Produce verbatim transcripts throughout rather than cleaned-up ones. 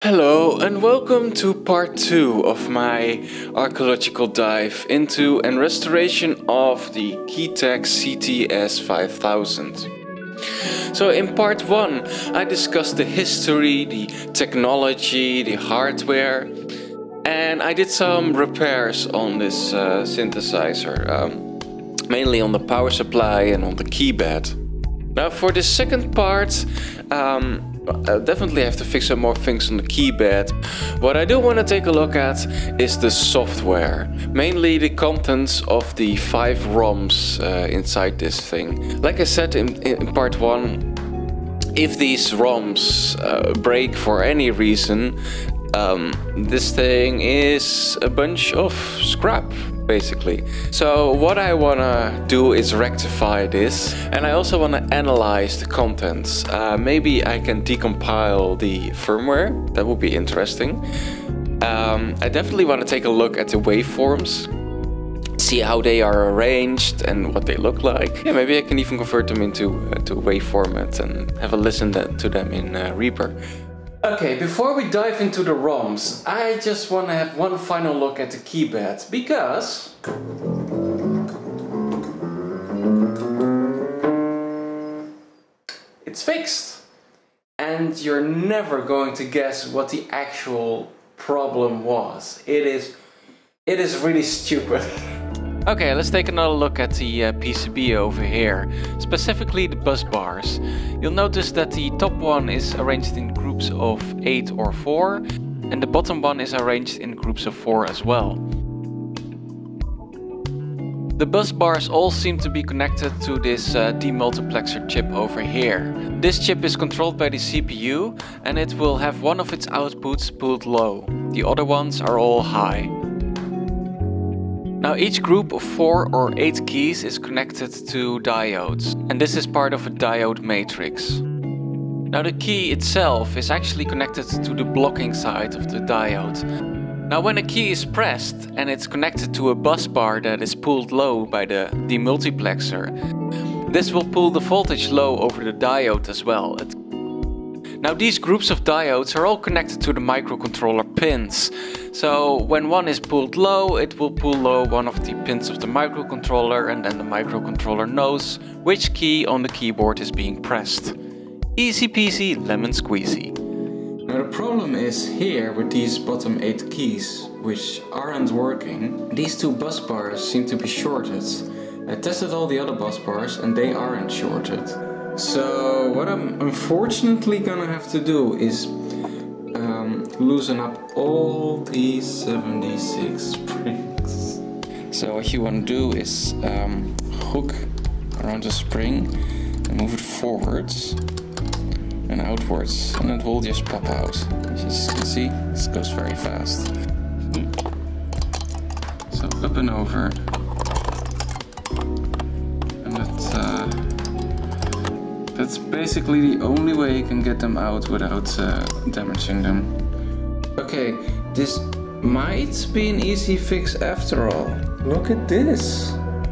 Hello and welcome to part two of my archaeological dive into and restoration of the Keytec C T S five thousand. So in part one I discussed the history, the technology, the hardware, and I did some repairs on this uh, synthesizer, um, mainly on the power supply and on the keypad. Now for the second part, um, I definitely have to fix some more things on the keypad. What I do want to take a look at is the software, mainly the contents of the five ROMs uh, inside this thing. Like I said in, in part one, if these ROMs uh, break for any reason, um, this thing is a bunch of scrap, basically. So what I wanna do is rectify this, and I also wanna analyze the contents. Uh, maybe I can decompile the firmware, that would be interesting. Um, I definitely wanna take a look at the waveforms, see how they are arranged and what they look like. Yeah, maybe I can even convert them into uh, to wave format and have a listen to them in uh, Reaper. Okay, before we dive into the ROMs, I just want to have one final look at the keypad, because it's fixed. And you're never going to guess what the actual problem was. It is, it is really stupid. Okay, let's take another look at the uh, P C B over here, specifically the bus bars. You'll notice that the top one is arranged in groups of eight or four, and the bottom one is arranged in groups of four as well. The bus bars all seem to be connected to this uh, demultiplexer chip over here. This chip is controlled by the C P U, and it will have one of its outputs pulled low. The other ones are all high. Now each group of four or eight keys is connected to diodes, and this is part of a diode matrix. Now the key itself is actually connected to the blocking side of the diode. Now when a key is pressed and it's connected to a bus bar that is pulled low by the demultiplexer, this will pull the voltage low over the diode as well. It Now these groups of diodes are all connected to the microcontroller pins. So when one is pulled low, it will pull low one of the pins of the microcontroller, and then the microcontroller knows which key on the keyboard is being pressed. Easy peasy lemon squeezy. Now the problem is here with these bottom eight keys, which aren't working. These two bus bars seem to be shorted. I tested all the other bus bars and they aren't shorted. So what I'm unfortunately gonna have to do is um, loosen up all these seventy-six springs. So what you want to do is um, hook around the spring and move it forwards and outwards, and it will just pop out. As you can see, this goes very fast. So up and over. That's basically the only way you can get them out without uh, damaging them. Okay, this might be an easy fix after all. Look at this.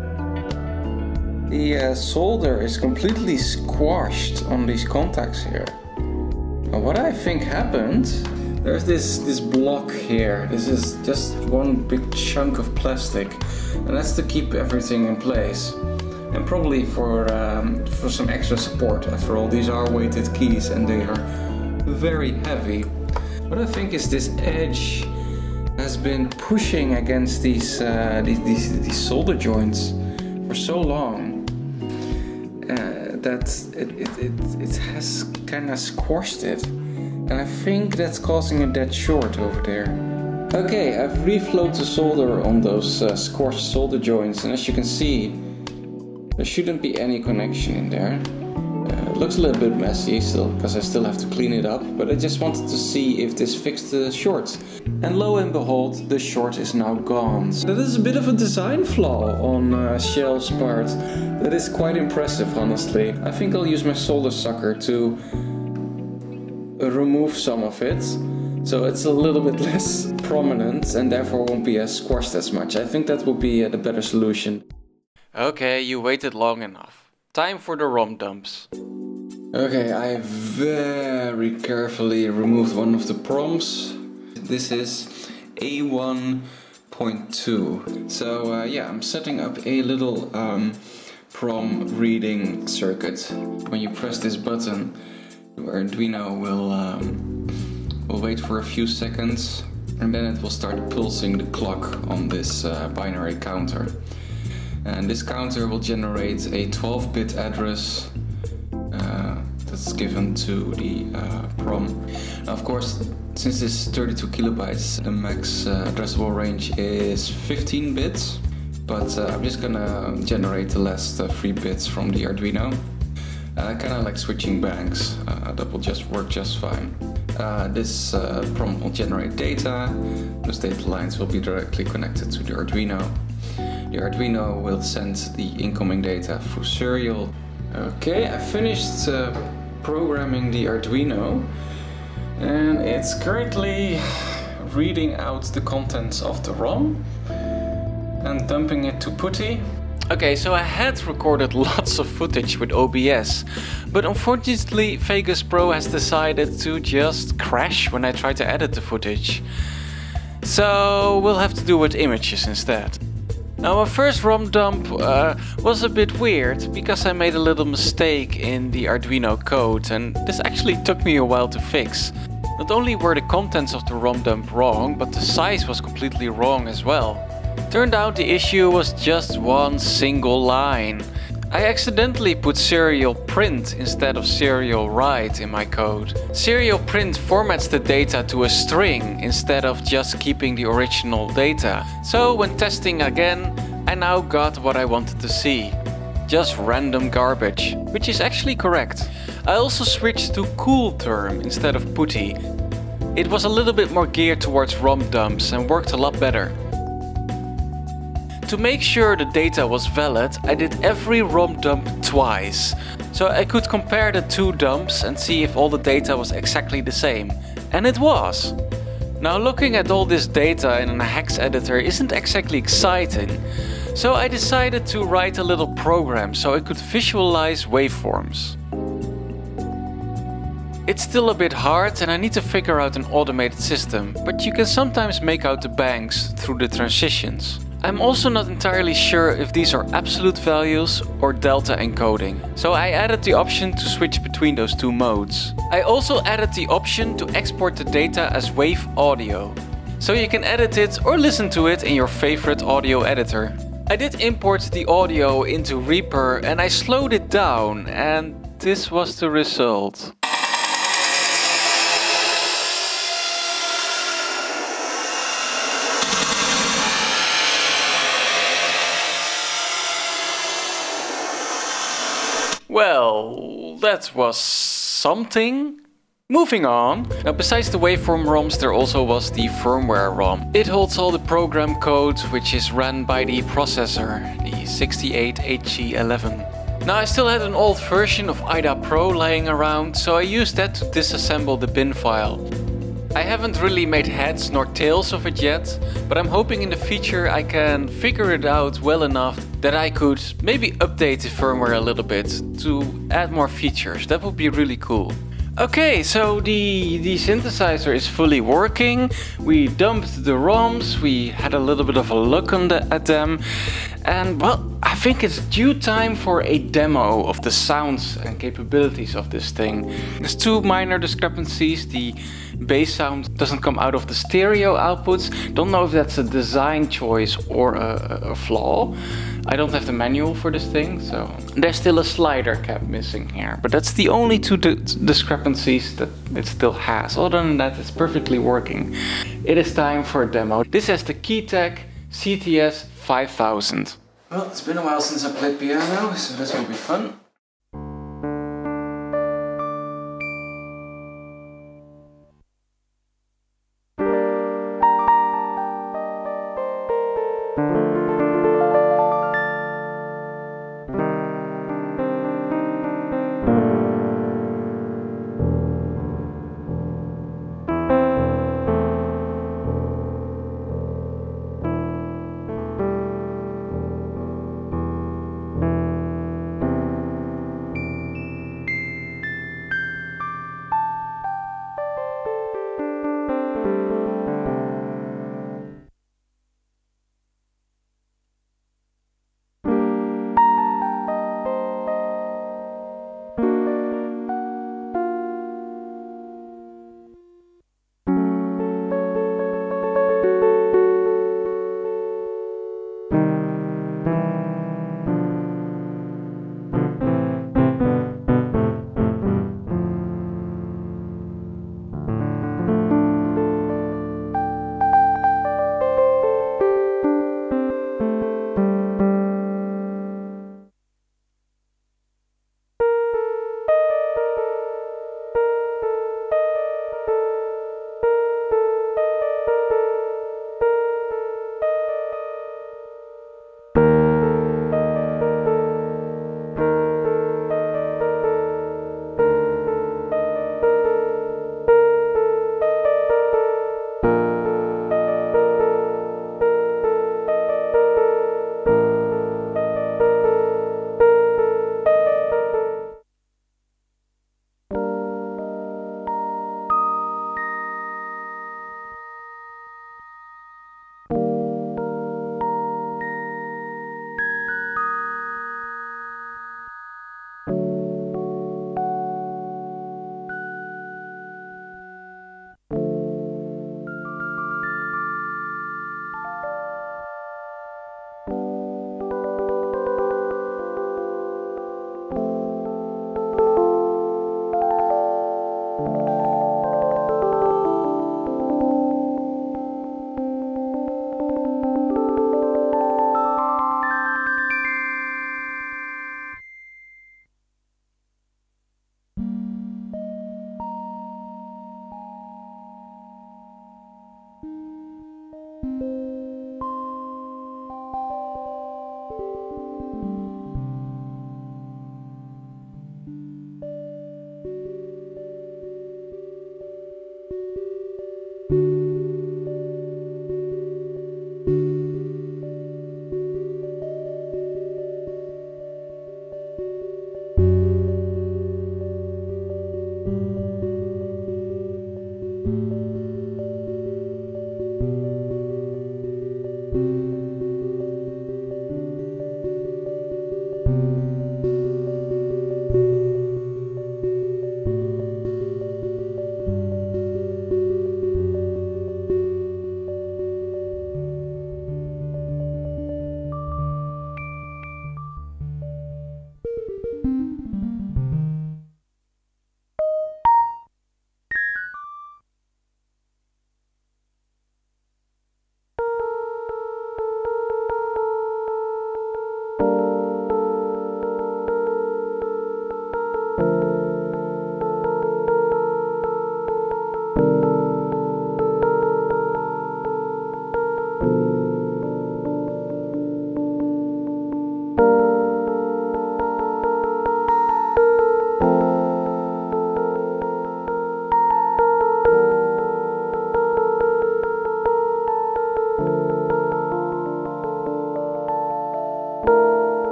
The uh, solder is completely squashed on these contacts here. Now what I think happened, there's this, this block here. This is just one big chunk of plastic, and that's to keep everything in place. And probably for, um, for some extra support. After all, these are weighted keys and they are very heavy. What I think is this edge has been pushing against these, uh, these, these, these solder joints for so long uh, that it, it, it, it has kind of squashed it. And I think that's causing a dead short over there. Okay, I've reflowed the solder on those uh, squashed solder joints, and as you can see, there shouldn't be any connection in there. Uh, it looks a little bit messy still, because I still have to clean it up, but I just wanted to see if this fixed the short. And lo and behold, the short is now gone. So that is a bit of a design flaw on uh, Shell's part. That is quite impressive, honestly. I think I'll use my solder sucker to uh, remove some of it, so it's a little bit less prominent and therefore won't be as squashed as much. I think that will be uh, the better solution. Okay, you waited long enough. Time for the ROM dumps. Okay, I very carefully removed one of the proms. This is A one point two. So uh, yeah, I'm setting up a little um, prom reading circuit. When you press this button, your Arduino will, um, will wait for a few seconds, and then it will start pulsing the clock on this uh, binary counter. And this counter will generate a twelve bit address uh, that's given to the uh, prom. Now, of course, since this is thirty-two kilobytes, the max uh, addressable range is fifteen bits. But uh, I'm just gonna generate the last uh, three bits from the Arduino. Uh, kind of like switching banks, uh, that will just work just fine. Uh, this uh, prom will generate data. Those data lines will be directly connected to the Arduino. The Arduino will send the incoming data through serial. Okay, I finished uh, programming the Arduino, and it's currently reading out the contents of the ROM and dumping it to PuTTY. Okay, so I had recorded lots of footage with O B S, but unfortunately Vegas Pro has decided to just crash when I try to edit the footage. So we'll have to do with images instead. Now, my first ROM dump uh, was a bit weird because I made a little mistake in the Arduino code, and this actually took me a while to fix. Not only were the contents of the ROM dump wrong, but the size was completely wrong as well. Turned out the issue was just one single line. I accidentally put serial print instead of serial write in my code. Serial print formats the data to a string instead of just keeping the original data. So when testing again, I now got what I wanted to see. Just random garbage, which is actually correct. I also switched to CoolTerm instead of PuTTY. It was a little bit more geared towards ROM dumps and worked a lot better. To make sure the data was valid, I did every ROM dump twice, so I could compare the two dumps and see if all the data was exactly the same. And it was! Now, looking at all this data in a hex editor isn't exactly exciting, so I decided to write a little program so I could visualize waveforms. It's still a bit hard and I need to figure out an automated system, but you can sometimes make out the banks through the transitions. I'm also not entirely sure if these are absolute values or delta encoding, so I added the option to switch between those two modes. I also added the option to export the data as wave audio, so you can edit it or listen to it in your favorite audio editor. I did import the audio into Reaper and I slowed it down, and this was the result. Well, that was something. Moving on. Now, besides the waveform ROMs, there also was the firmware ROM. It holds all the program code which is run by the processor, the sixty-eight H G eleven. Now, I still had an old version of I D A Pro lying around, so I used that to disassemble the bin file. I haven't really made heads nor tails of it yet, but I'm hoping in the future I can figure it out well enough that I could maybe update the firmware a little bit to add more features. That would be really cool. Okay, so the, the synthesizer is fully working. We dumped the ROMs, we had a little bit of a look on the, at them, and well, I think it's due time for a demo of the sounds and capabilities of this thing. There's two minor discrepancies. The bass sound doesn't come out of the stereo outputs. Don't know if that's a design choice or a, a flaw. I don't have the manual for this thing, so there's still a slider cap missing here. But that's the only two di discrepancies that it still has. Other than that, it's perfectly working. It is time for a demo. This has the Keytech C T S five thousand. Well, it's been a while since I played piano, so this will be fun.